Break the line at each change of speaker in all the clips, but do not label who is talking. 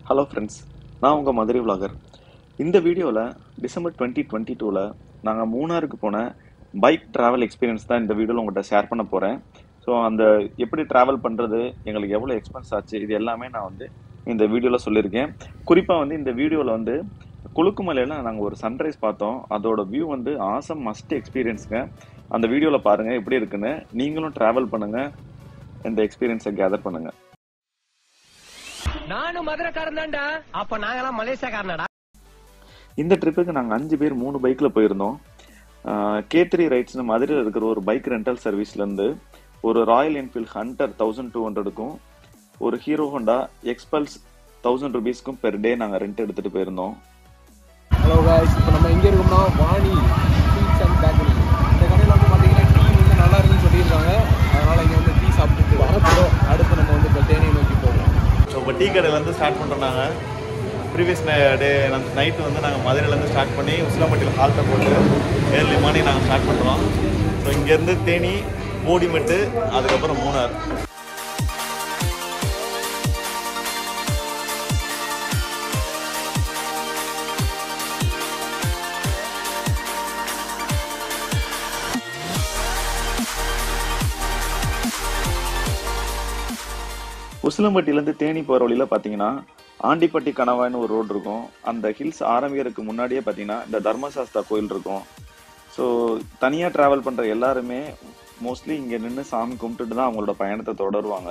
Hello friends, நான் உங்கள் Madurai vlogger. இந்த வீடியோவில் டிசம்பர் 2022ல் நாங்கள் மூணாருக்கு போன பைக் ட்ராவல் எக்ஸ்பீரியன்ஸ் தான் இந்த வீடியோவில் உங்கள்கிட்ட ஷேர் பண்ண போகிறேன். ஸோ அந்த எப்படி ட்ராவல் பண்ணுறது, எங்களுக்கு எவ்வளோ எக்ஸ்பென்ஸ் ஆச்சு, இது எல்லாமே நான் இந்த வீடியோவில் சொல்லியிருக்கேன். குறிப்பாக இந்த வீடியோவில் கொலுக்குமலையில் நாங்கள் ஒரு சன்ரைஸ் பார்த்தோம். அதோட வியூ ஆசம் மஸ்ட் எக்ஸ்பீரியன்ஸுங்க. அந்த வீடியோவில் பாருங்கள் எப்படி இருக்குன்னு. நீங்களும் ட்ராவல் பண்ணுங்கள், இந்த எக்ஸ்பீரியன்ஸை கேதர் பண்ணுங்கள்.
நானும் மதுரைக்காரன் தான்டா. அப்ப நாங்கெல்லாம் மலேசியாக்காரனடா.
இந்த ட்ரிப்புக்கு நாங்கள் 5 பேர் 3 பைக்கில் போயிருந்தோம். K3 ரைட்ஸ்னு மதுரையில் இருக்கிற ஒரு பைக் ரெண்டல் சர்வீஸ்லேருந்து ஒரு ராயல் என்ஃபீல்ட் ஹண்டர் 1200க்கும் ஒரு ஹீரோ ஹோண்டா எக்ஸ்பல்ஸ் 1000 ரூபீஸ்க்கும் பெர் டே நாங்கள் ரெண்ட் எடுத்துகிட்டு போயிருந்தோம்.
ஹலோ காய்ஸ், இப்போ நம்ம எங்கே இருக்கோம்னா வாணி ஸ்வீட்ஸ் அண்ட் பேக்கரி. இந்த கடையில் பார்த்தீங்கன்னா டீ நல்லா இருக்குன்னு சொல்லியிருக்காங்க. அதனால் இங்கே டீ சாப்பிட்டுட்டு வரப்போம். அடுத்து நம்ம இப்போ தேனியை நோக்கி போகிறோம்.
ஸோ இப்போ டீ கடையிலேருந்து ஸ்டார்ட் பண்ணுறோம். நாங்கள் ப்ரீவியஸ் டே நைட்டு நாங்கள் மதுரையிலேருந்து ஸ்டார்ட் பண்ணி உசிலம்பட்டியில் ஹால்ட்டை போட்டு ஏர்லி மார்னிங் நாங்கள் ஸ்டார்ட் பண்ணுறோம். ஸோ இங்கேருந்து தேனி, போடிமெட்டு, அதுக்கப்புறம் மூணார். உசிலம்பட்டியிலேருந்து தேனி போகிற வழியில் பார்த்தீங்கன்னா ஆண்டிப்பட்டி கணவாய்னு ஒரு ரோடு இருக்கும். அந்த ஹில்ஸ் ஆரம்பிக்கிறதுக்கு முன்னாடியே பார்த்தீங்கன்னா இந்த தர்மசாஸ்தா கோயில் இருக்கும். ஸோ தனியாக ட்ராவல் பண்ணுற எல்லாருமே மோஸ்ட்லி இங்கே நின்று சாமி கும்பிட்டுட்டு தான் அவங்களோட பயணத்தை தொடருவாங்க.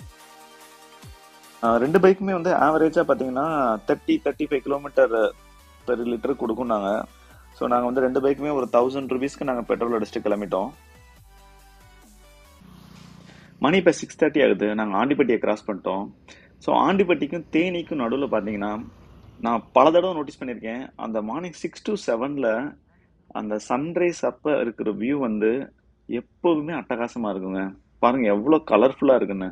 2 பைக்குமே ஆவரேஜாக பார்த்தீங்கன்னா 30-35 கிலோமீட்டர் பெர் லிட்டர் கொடுக்கும் நாங்கள். ஸோ நாங்கள் 2 பைக்குமே ஒரு 1000 ரூபீஸ்க்கு நாங்கள் பெட்ரோல் அடிச்சுட்டு கிளம்பிட்டோம். மணி இப்போ 6:30 ஆகுது. நாங்கள் ஆண்டிப்பட்டியை கிராஸ் பண்ணிட்டோம். ஸோ ஆண்டிப்பட்டிக்கும் தேனிக்கும் நடுவில் பார்த்தீங்கன்னா நான் பல தடவை நோட்டீஸ் பண்ணியிருக்கேன். அந்த மார்னிங் 6 to 7ல் அந்த சன்ரைஸ் அப்போ இருக்கிற வியூ எப்போதுமே அட்டகாசமாக இருக்குங்க. பாருங்கள் எவ்வளோ கலர்ஃபுல்லாக இருக்குன்னு.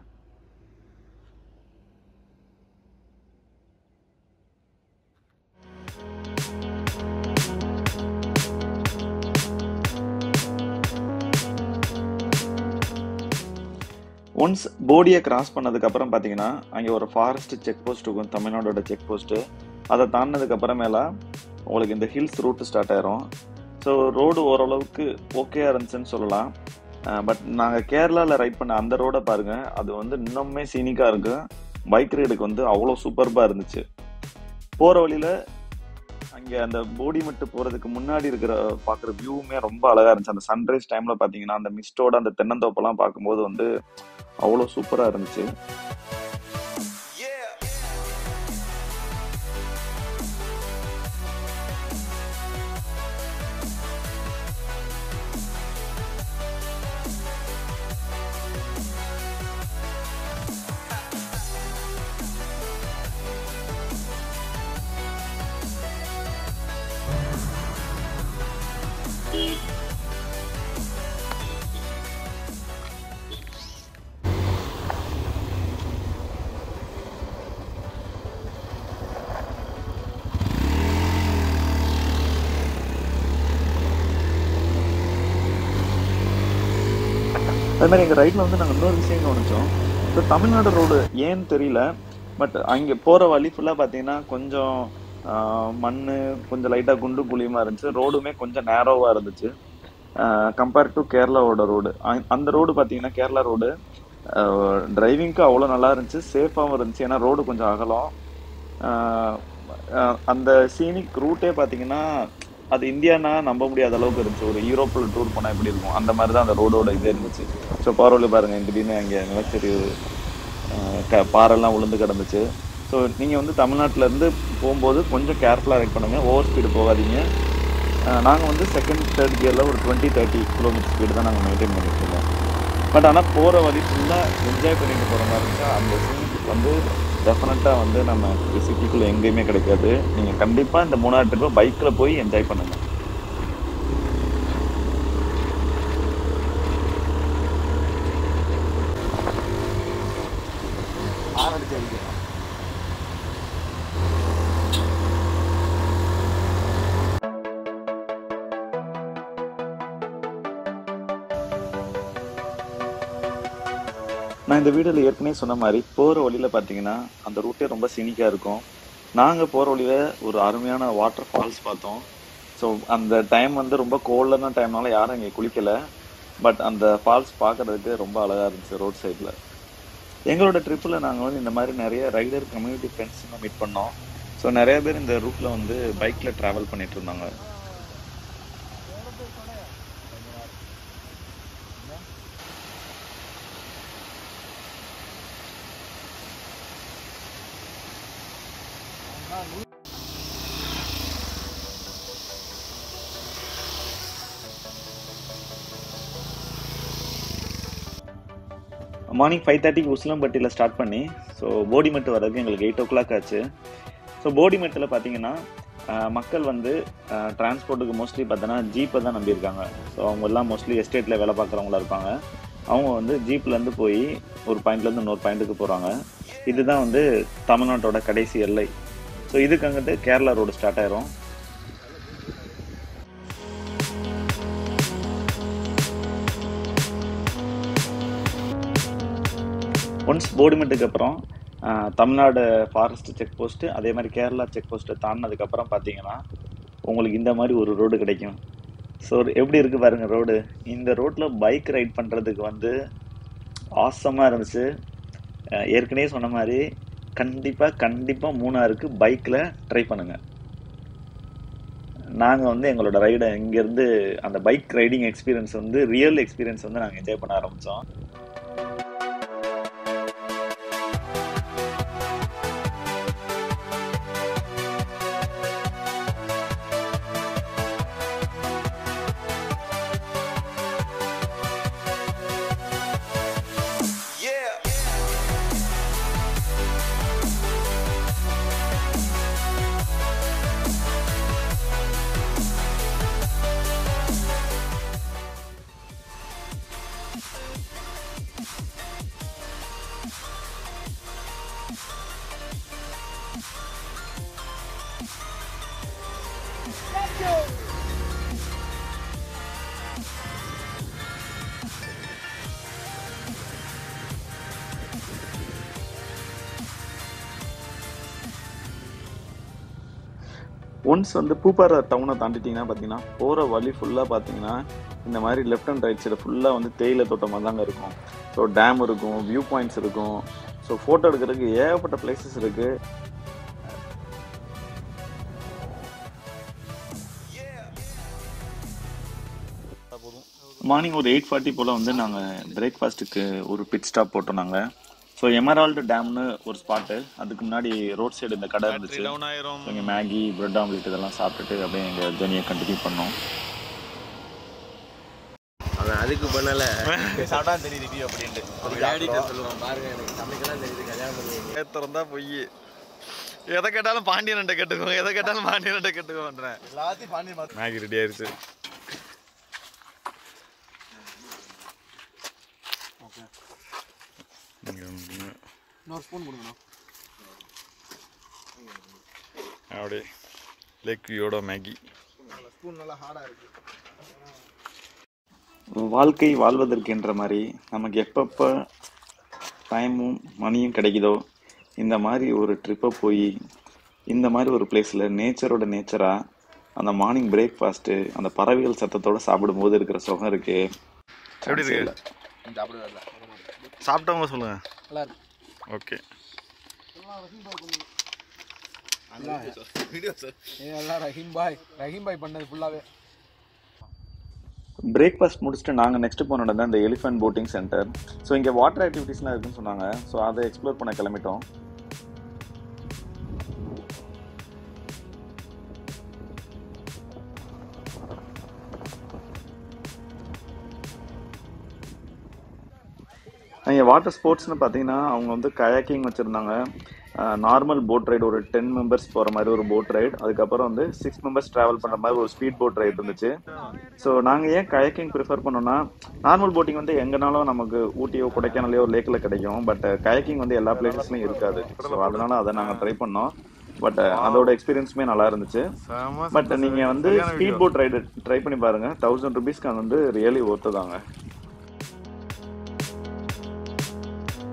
ஒன்ஸ் போடியை கிராஸ் பண்ணதுக்கு அப்புறம் பார்த்தீங்கன்னா அங்கே ஒரு ஃபாரஸ்ட் செக் போஸ்ட் இருக்கும், தமிழ்நாடோட செக் போஸ்ட்டு. அதை தாண்டினதுக்கு அப்புறமேலா உங்களுக்கு இந்த ஹில்ஸ் ரூட்டு ஸ்டார்ட் ஆயிரும். ஸோ ரோடு ஓரளவுக்கு ஓகேயா இருந்துச்சுன்னு சொல்லலாம். பட் நாங்கள் கேரளாவில் ரைட் பண்ண அந்த ரோடை பாருங்கள், அது இன்னுமே சீனிக்காக இருக்குது. பைக் ரைடுக்கு அவ்வளோ சூப்பர்பாக இருந்துச்சு. போகிற வழியில் அங்கே அந்த போடி மட்டும் போகிறதுக்கு முன்னாடி பார்க்குற வியூவுமே ரொம்ப அழகாக இருந்துச்சு. அந்த சன்ரைஸ் டைமில் பார்த்தீங்கன்னா அந்த மிஸ்டோட அந்த தென்னந்தோப்பெல்லாம் பார்க்கும்போது அவ்வளோ சூப்பராக இருந்துச்சு. அது மாதிரி எங்கள் ரைட்டில் நாங்கள் இன்னொரு விஷயம் கவனிச்சோம். ஸோ தமிழ்நாடு ரோடு ஏன்னு தெரியல, பட் அங்கே போகிற வழி ஃபுல்லாக பார்த்தீங்கன்னா கொஞ்சம் மண், கொஞ்சம் லைட்டாக குண்டு குழியுமா இருந்துச்சு. ரோடுமே கொஞ்சம் நேரோவாக இருந்துச்சு கம்பேர்ட் டு கேரளாவோட ரோடு. அந்த ரோடு பார்த்தீங்கன்னா கேரளா ரோடு டிரைவிங்க்கு அவ்வளோ நல்லா இருந்துச்சு, சேஃபாகவும் இருந்துச்சு. ஏன்னா ரோடு கொஞ்சம் அகலம். அந்த சீனிக் ரூட்டே பார்த்தீங்கன்னா அது இந்தியானா நம்ப முடியாத அளவுக்கு இருந்துச்சு. ஒரு யூரோப்பில் டூர் போனால் எப்படி இருக்கும் அந்த மாதிரி தான் அந்த ரோடோட இதே இருந்துச்சு. ஸோ பாரோவில் பாருங்கள், திடீர்னு அங்கே நிலச்சரி பாறைல்லாம் விழுந்து கிடந்துச்சு. ஸோ நீங்கள் தமிழ்நாட்டிலேருந்து போகும்போது கொஞ்சம் கேர்ஃபுல்லாக ரைட் பண்ணுங்கள், ஓவர் ஸ்பீடு போகாதீங்க. நாங்கள் செகண்ட் தேர்ட் கியரில் ஒரு 20-30 கிலோமீட்டர் ஸ்பீடு தான் நாங்கள் மெயின்டைன் பண்ணிட்டு இருக்கோம். பட் ஆனால் போகிற வழி ஃபுல்லாக என்ஜாய் பண்ணிட்டு போகிற மாதிரி இருந்துச்சு. அந்த சீனுக்கு டெஃபினட்டாக நம்ம சிட்டிக்குள்ளே எங்கேயுமே கிடைக்காது. நீங்கள் கண்டிப்பாக இந்த மூணாறு ட்ரிப்பை பைக்கில் போய் என்ஜாய் பண்ணுங்கள். நான் இந்த வீடியோவில் ஏற்கனவே சொன்ன மாதிரி போகிற வழியில் பார்த்தீங்கன்னா அந்த ரூட்டே ரொம்ப சினிக்காக இருக்கும். நாங்கள் போகிற வழியில் ஒரு அருமையான வாட்டர் ஃபால்ஸ் பார்த்தோம். ஸோ அந்த டைம் வந்து ரொம்ப கோல்டான டைம்னால யாரும் இங்கே குளிக்கலை. பட் அந்த ஃபால்ஸ் பார்க்குறதுக்கு ரொம்ப அழகாக இருந்துச்சு ரோட் சைடில். எங்களோட ட்ரிப்பில் நாங்கள் வந்து இந்த மாதிரி நிறைய ரைடர் கம்யூனிட்டி ஃப்ரெண்ட்ஸுங்க மீட் பண்ணோம். ஸோ நிறைய பேர் இந்த ரூட்டில் வந்து பைக்கில் ட்ராவல் பண்ணிட்டு இருந்தாங்க. மார்னிங் 5:30 உசிலம்பட்டியில் ஸ்டார்ட் பண்ணி ஸோ போடிமெட்டு வர்றதுக்கு எங்களுக்கு 8 o'clock ஆச்சு. ஸோ போடிமெட்டில் பார்த்தீங்கன்னா மக்கள் வந்து டிரான்ஸ்போர்ட்டுக்கு மோஸ்ட்லி பார்த்தோன்னா ஜீப்பை தான் நம்பியிருக்காங்க. ஸோ அவங்க எல்லாம் மோஸ்ட்லி எஸ்டேட்டில் வேலை பார்க்குறவங்களா இருப்பாங்க. அவங்க வந்து ஜீப்லேருந்து போய் ஒரு பாயிண்ட்லேருந்து இன்னொரு பாயிண்ட்டுக்கு போகிறாங்க. இதுதான் வந்து தமிழ்நாட்டோட கடைசி எல்லை. ஸோ இதுக்கு அங்கிட்டு கேரளா ரோடு ஸ்டார்ட் ஆயிரும். ஒன்ஸ் போடிமெட்டுக்கு அப்புறம் தமிழ்நாடு ஃபாரஸ்ட் செக் போஸ்ட்டு, அதே மாதிரி கேரளா செக் போஸ்ட்டை தாண்டினதுக்கப்புறம் பார்த்தீங்கன்னா உங்களுக்கு இந்த மாதிரி ஒரு ரோடு கிடைக்கும். ஸோ எப்படி இருக்குது பாருங்கள் ரோடு. இந்த ரோட்டில் பைக் ரைட் பண்ணுறதுக்கு வந்து ஆசமாக இருந்துச்சு. ஏற்கனவே சொன்ன மாதிரி கண்டிப்பாக மூணாருக்கு பைக்கில் ட்ரை பண்ணுங்கள். நாங்கள் வந்து எங்களோட ரைடை இங்கேருந்து அந்த பைக் ரைடிங் எக்ஸ்பீரியன்ஸ் வந்து ரியல் எக்ஸ்பீரியன்ஸ் வந்து நாங்கள் என்ஜாய் பண்ண ஆரம்பித்தோம். ஒன்ஸ் வந்து பூப்பாறை டவுனை தாண்டிட்டிங்கன்னா பார்த்தீங்கன்னா போகிற வழி ஃபுல்லாக பார்த்தீங்கன்னா இந்த மாதிரி லெஃப்ட் அண்ட் ரைட் சைடு ஃபுல்லாக வந்து தேயிலை தோட்டமாக தாங்க இருக்கும். ஸோ டேம் இருக்கும், வியூ பாயிண்ட்ஸ் இருக்கும். ஸோ ஃபோட்டோ எடுக்கிறதுக்கு ஏகப்பட்ட பிளேசஸ் இருக்குது. மார்னிங் ஒரு 8:40 போல் வந்து நாங்கள் பிரேக்ஃபாஸ்ட்டுக்கு ஒரு பிட் ஸ்டாப் போட்டோம் நாங்கள். ஸோ எமரால்டு டேம்னு ஒரு ஸ்பாட்டு, அதுக்கு முன்னாடி ரோட் சைடு இந்த கடை இருந்துச்சு. இங்கே மேகி, பிரெட் ஆம்லெட் இதெல்லாம் சாப்பிட்டுட்டு அப்படியே எங்கள் ஜர்னியை கண்டினியூ பண்ணோம்.
அவன் அதுக்கு பண்ணல
சாப்பிட்டா தெரியுது ரிவ்யூ அப்படின்ட்டு சொல்லுவான். பாருங்க எனக்கு சமைக்கலாம் தெரியுது, கல்யாணம் பண்ணி
திறந்தா பொய். எதை கேட்டாலும் பாண்டியன்ட்ட கேட்டுக்கோங்க, எதை கேட்டாலும் பாண்டியன்ட்ட கேட்டுக்கோன்றேன்.
எல்லாத்தையும் பாண்டியன்.
மேகி ரெடி ஆயிடுச்சு.
இன்னொரு ஸ்பூன் கொடுங்கண்ணா.
அப்படியே லேக் வியூட மேகி.
ஸ்பூன் நல்லா ஹார்டாக இருக்குது.
வாழ்க்கை வாழ்வதற்குன்ற மாதிரி நமக்கு எப்பப்போ டைமும் மணியும் கிடைக்குதோ இந்த மாதிரி ஒரு ட்ரிப்பை போய் இந்த மாதிரி ஒரு பிளேஸில் நேச்சராக அந்த மார்னிங் பிரேக்ஃபாஸ்ட்டு அந்த பறவைகள் சத்தத்தோடு சாப்பிடும்போது இருக்கிற சுகம் இருக்கு.
எப்படி இருக்கு? சாப்பிட்டவங்க சொல்லுங்க.
நல்லா இருக்கு.
ஓகே.
ரஹீம் பாய் பண்ணது ஃபுல்லாகவே.
பிரேக்ஃபாஸ்ட் முடிச்சுட்டு நாங்கள் நெக்ஸ்ட் போனோட தான் இந்த எலிஃபென்ட் போட்டிங் சென்டர். ஸோ இங்கே வாட்டர் ஆக்டிவிட்டீஸ்லாம் இருக்குன்னு சொன்னாங்க. ஸோ அதை எக்ஸ்ப்ளோர் பண்ண கிளம்பிட்டோம். இங்கே வாட்டர் ஸ்போர்ட்ஸ்னு பார்த்தீங்கன்னா அவங்க வந்து கயாக்கிங் வச்சுருந்தாங்க. நார்மல் போட் ரைடு ஒரு 10 மெம்பர்ஸ் போகிற மாதிரி ஒரு போட் ரைடு, அதுக்கப்புறம் வந்து 6 மெம்பர்ஸ் ட்ராவல் பண்ணுற மாதிரி ஒரு ஸ்பீட் போட் ரைடு இருந்துச்சு. ஸோ நாங்கள் ஏன் கயாக்கிங் ப்ரிஃபர் பண்ணோம்னா, நார்மல் போட்டிங் வந்து எங்கேனாலும் நமக்கு ஊட்டியோ கொடைக்கானலையோ லேக்கில் கிடைக்கும். பட் கயாக்கிங் வந்து எல்லா பிளேசஸ்லையும் இருக்காது. ஸோ அதனால அதை நாங்கள் ட்ரை பண்ணோம். பட் அதோட எக்ஸ்பீரியன்ஸுமே நல்லா இருந்துச்சு. பட் நீங்கள் வந்து ஸ்பீட் போட் ரைடு ட்ரை பண்ணி பாருங்கள். 1000 rupeesக்கு அது வந்து ரியலி ஒர்த்து தாங்க.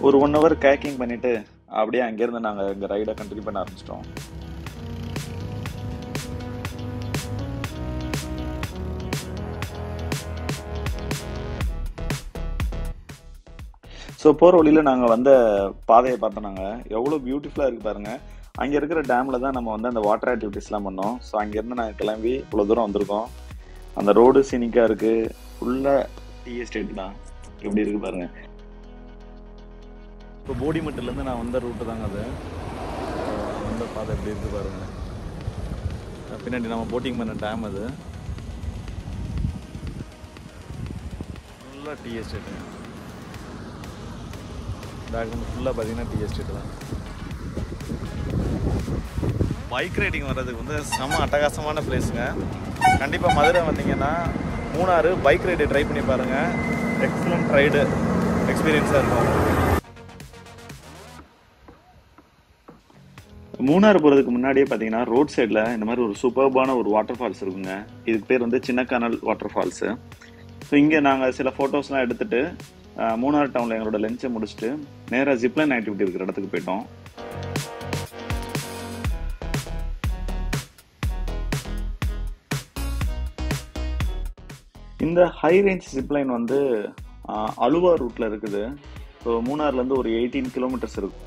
ஒரு 1 hour கேக்கிங் பண்ணிட்டு அப்படியே அங்கேருந்து நாங்கள் எங்கள் ரைடை கண்டினியூ பண்ண ஆரம்பிச்சிட்டோம். ஸோ போகிற வழியில் நாங்கள் வந்த பாதையை பார்த்தோம். நாங்கள் எவ்வளோ பியூட்டிஃபுல்லாக இருக்குது பாருங்கள். அங்கே இருக்கிற டேமில் தான் நம்ம வந்து அந்த வாட்டர் ஆக்டிவிட்டீஸ்லாம் பண்ணோம். ஸோ அங்கேருந்து நாங்கள் கிளம்பி இவ்வளோ தூரம் வந்திருக்கோம். அந்த ரோடு சீனிக்காக இருக்குது, ஃபுல்லாக டீ எஸ்டேட் தான். எப்படி இருக்குது பாருங்கள். இப்போ போடிமெட்டிலேருந்து நான் வந்த ரூட்டு தாங்க அது. வந்த பாதை எப்படி இருக்குது பாருங்கள். பின்னாடி நம்ம போட்டிங் பண்ண டேம் அது. ஃபுல்லாக டீ எஸ்டேட்டு. பேக்ரவுண்ட் ஃபுல்லாக பார்த்தீங்கன்னா டீ எஸ்டேட் தான். பைக் ரைடிங் வர்றதுக்கு வந்து செம அட்டகாசமான பிளேஸுங்க. கண்டிப்பாக மதுரை வந்தீங்கன்னா மூணாறு பைக் ரைடு ட்ரை பண்ணி பாருங்கள். எக்ஸலண்ட் ரைடு எக்ஸ்பீரியன்ஸாக இருக்கும். மூணாறு போகிறதுக்கு முன்னாடியே பார்த்தீங்கன்னா ரோட் சைடில் இந்த மாதிரி ஒரு சூப்பர்பான ஒரு வாட்டர் ஃபால்ஸ் இருக்குங்க. இதுக்கு பேர் வந்து சின்னக்கானல் வாட்டர் ஃபால்ஸு. ஸோ இங்கே நாங்கள் சில ஃபோட்டோஸ்லாம் எடுத்துகிட்டு மூணாறு டவுனில் எங்களோட லஞ்சை முடிச்சுட்டு நேராக ஜிப்லைன் ஆக்டிவிட்டி இருக்கிற இடத்துக்கு போயிட்டோம். இந்த ஹை ரேஞ்ச் ஜிப்லைன் வந்து அலுவா ரூட்டில் இருக்குது. ஸோ மூணாறுலேருந்து ஒரு 18 kilometers இருக்கும்.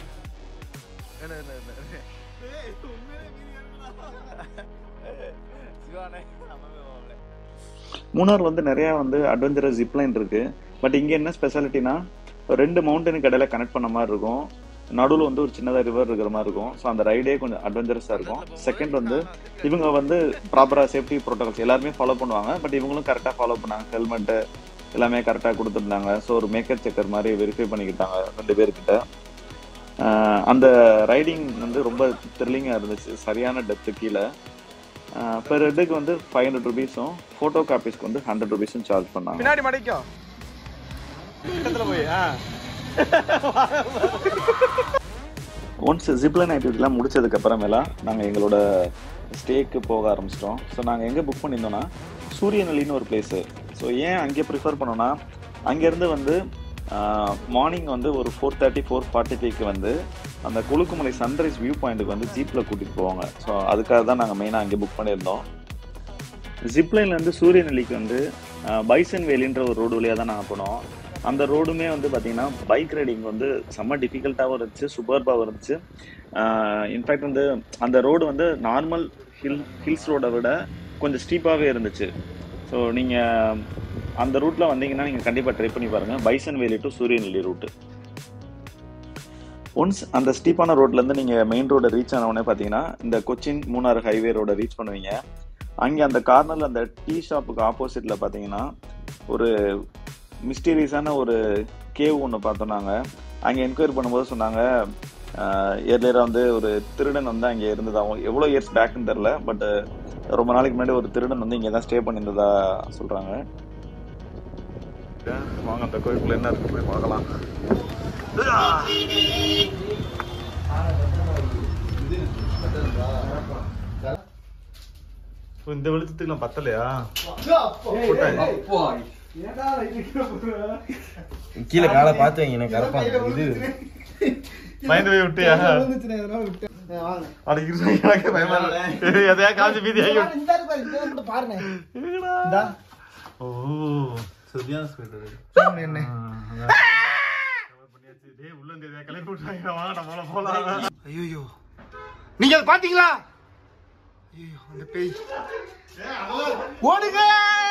மூணார் வந்து நிறையா வந்து அட்வென்ச்சரஸ் ஜிப்லைன் இருக்குது. பட் இங்கே என்ன ஸ்பெஷாலிட்டினா 2 மவுண்டனுக்கு இடையில கனெக்ட் பண்ண மாதிரி இருக்கும். நடுவில் வந்து ஒரு சின்னதாக ரிவர் இருக்கிற மாதிரி இருக்கும். ஸோ அந்த ரைடே கொஞ்சம் அட்வென்ச்சரஸாக இருக்கும். செகண்ட் வந்து இவங்க வந்து ப்ராப்பராக சேஃப்டி ப்ரோட்டோகால்ஸ் எல்லாருமே ஃபாலோ பண்ணுவாங்க. பட் இவங்களும் கரெக்டாக ஃபாலோ பண்ணாங்க. ஹெல்மெட்டு எல்லாமே கரெக்டாக கொடுத்துருந்தாங்க. ஸோ ஒரு மேக்கர் செக்கர் மாதிரி வெரிஃபை பண்ணிக்கிட்டாங்க 2 பேர்கிட்ட. அந்த ரைடிங் வந்து ரொம்ப த்ரில்லிங்காக இருந்துச்சு. சரியான டெப்த்து கீழே. பெர் ஹெட்டுக்கு வந்து 500 rupees-உம் ஃபோட்டோ காப்பீஸ்க்கு வந்து 100 rupees-உம் சார்ஜ் பண்ணாங்க.
பின்னாடி மடிக்கும் போய்
ஒன்ஸ் ஜிப்லைன் ஆக்டிவிட்டிலாம் முடிச்சதுக்கு அப்புறமேலா நாங்கள் எங்களோட ஸ்டேக்கு போக ஆரம்பிச்சிட்டோம். ஸோ நாங்கள் எங்கே புக் பண்ணியிருந்தோம்னா சூரியநெல்லின்னு ஒரு பிளேஸு. ஸோ ஏன் அங்கே ப்ரிஃபர் பண்ணோன்னா அங்கேருந்து வந்து மார்னிங் வந்து ஒரு 4:30 4:45க்கு வந்து அந்த கொலுக்குமலை சன்ரைஸ் வியூ பாயிண்ட்டுக்கு வந்து ஜீப்பில் கூட்டிகிட்டு போவாங்க. ஸோ அதுக்காக தான் நாங்கள் மெயினாக அங்கே புக் பண்ணியிருந்தோம். ஜிப்லைன்லேருந்து சூரியநெல்லிக்கு வந்து பைசன் வேலின்ற ஒரு ரோடு வழியாக தான் நாங்கள் போனோம். அந்த ரோடுமே வந்து பார்த்திங்கன்னா பைக் ரைடிங் வந்து செம்ம டிஃபிகல்ட்டாகவும் இருந்துச்சு, சூப்பர்பாகவும் இருந்துச்சு. இன்ஃபேக்ட் வந்து அந்த ரோடு வந்து நார்மல் ஹில்ஸ் ரோடை விட கொஞ்சம் ஸ்டீப்பாகவே இருந்துச்சு. ஸோ நீங்கள் அந்த ரூட்டில் வந்தீங்கன்னா நீங்கள் கண்டிப்பாக ட்ரை பண்ணி பாருங்கள். பைசன் வேலி டு சூரியநெல்லி ரூட்டு. ஒன்ஸ் அந்த ஸ்டீப்பான ரோட்லேருந்து நீங்கள் மெயின் ரோடை ரீச் ஆனவுடனே பார்த்தீங்கன்னா இந்த கொச்சின் மூணாறு ஹைவே ரோடை ரீச் பண்ணுவீங்க. அங்கே அந்த கார்னரில் அந்த டீ ஷாப்புக்கு ஆப்போசிட்டில் பார்த்தீங்கன்னா ஒரு மிஸ்டீரியஸான ஒரு கேவ் ஒன்று பார்த்தோம். நாங்கள் அங்கே என்கொயரி பண்ணும்போது சொன்னாங்க ஏர்லியராக வந்து ஒரு திருடன் வந்து அங்கே இருந்ததாகவும், எவ்வளோ இயர்ஸ் பேக்குன்னு தெரில, பட் ரொம்ப நாளைக்கு முன்னாடி ஒரு திருடன் வந்து இங்கே தான் ஸ்டே பண்ணியிருந்ததா சொல்கிறாங்க. வாங்க அந்த கோயிலுக்குள்ள என்ன இருக்கு போய் பார்க்கலாம். இந்த வெளிச்சத்துக்குலாம் பத்தலையா?
கீழே காலை பார்த்து வைங்க, எனக்கு கரப்பான் இது
மைண்ட் போய் விட்டியா? எதையா காஞ்சி மீதி பாருங்க. ஓ சரியான ஸ்பீட்.
ஐயோ நீங்க அதை பாத்தீங்களா? ஐயோ அந்த பேய் ஓடுங்க.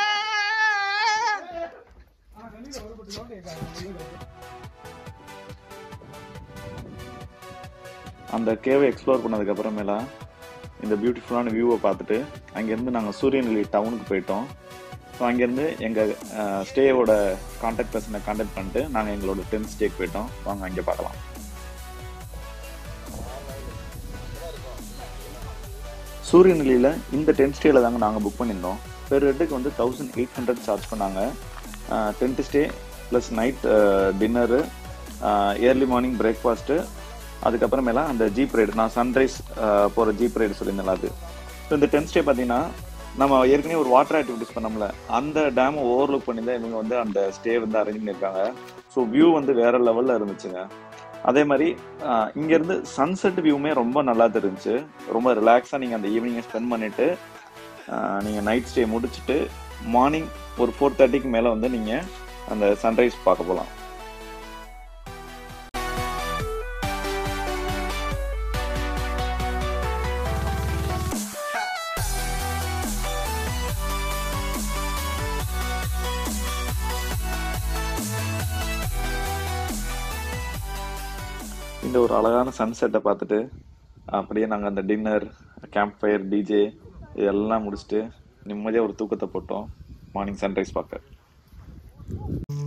அந்த கேவை எக்ஸ்ப்ளோர் பண்ணதுக்கு அப்புறமேலா இந்த பியூட்டிஃபுல்லான வியூவை பார்த்துட்டு அங்கேருந்து நாங்கள் சூரியநெல்லி டவுனுக்கு போயிட்டோம். ஸோ அங்கேருந்து எங்கள் ஸ்டேயோட கான்டாக்ட் பர்சனை கான்டாக்ட் பண்ணிட்டு நாங்கள் எங்களோட 10th ஸ்டேக்கு போயிட்டோம். வாங்க அங்கே பார்க்கலாம். சூரியநெல்லியில் இந்த 10th ஸ்டேயில் தாங்க நாங்கள் புக் பண்ணியிருந்தோம். பெர் ஹெட்டுக்கு வந்து 1800 சார்ஜ் பண்ணாங்க. 10th stay plus night dinner, early morning breakfast, அதுக்கப்புறமேலாம் அந்த ஜீப் ரைடு, நான் சன்ரைஸ் போகிற ஜீப் ரைடு சொல்லியிருந்தேன் அது. ஸோ இந்த 10th ஸ்டே பார்த்தீங்கன்னா நம்ம ஏற்கனவே ஒரு வாட்டர் ஆக்டிவிட்டிஸ் பண்ணோம்ல, அந்த டேமை ஓவர்லுக் பண்ணி தான் இவங்க வந்து அந்த ஸ்டே வந்து அரேஞ்ச் பண்ணியிருக்காங்க. ஸோ வியூ வந்து வேற லெவல்ல இருந்துச்சுங்க. அதே மாதிரி இங்கேருந்து சன்செட் வியூமே ரொம்ப நல்லா தெரிஞ்சுச்சு. ரொம்ப ரிலாக்ஸாக நீங்கள் அந்த ஈவினிங்கை ஸ்பெண்ட் பண்ணிவிட்டு நீங்கள் நைட் ஸ்டே முடிச்சுட்டு மார்னிங் ஒரு 4:30க்கு மேலே வந்து நீங்கள் அந்த சன்ரைஸ் பார்க்க போகலாம். இந்த ஒரு அழகான சன்செட்டை பார்த்துட்டு அப்படியே நாங்கள் அந்த டின்னர், கேம்ப் ஃபயர், டிஜே இதெல்லாம் முடிச்சுட்டு நிம்மதியாக ஒரு தூக்கத்தை போட்டோம் மார்னிங் சன்ரைஸ் பார்க்க.